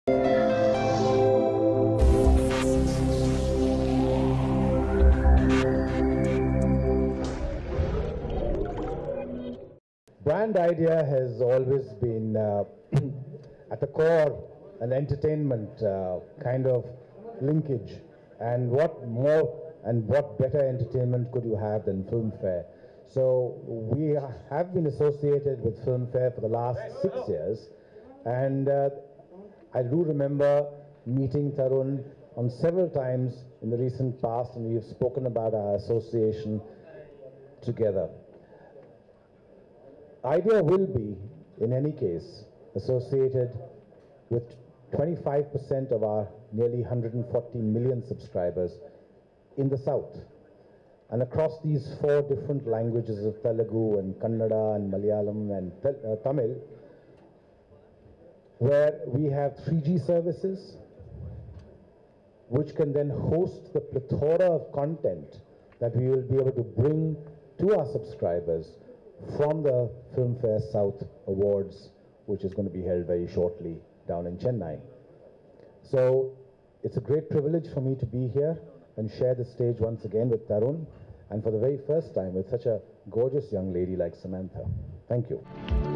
Brand idea has always been at the core an entertainment kind of linkage, and what more and what better entertainment could you have than Filmfare? So we have been associated with Filmfare for the last 6 years, and I do remember meeting Tarun on several times in the recent past, and we've spoken about our association together. Idea will be, in any case, associated with 25% of our nearly 140 million subscribers in the South. And across these 4 different languages of Telugu and Kannada and Malayalam and Tamil, where we have 3G services, which can then host the plethora of content that we will be able to bring to our subscribers from the Filmfare South Awards, which is going to be held very shortly down in Chennai. So it's a great privilege for me to be here and share the stage once again with Tarun, and for the very first time with such a gorgeous young lady like Samantha. Thank you.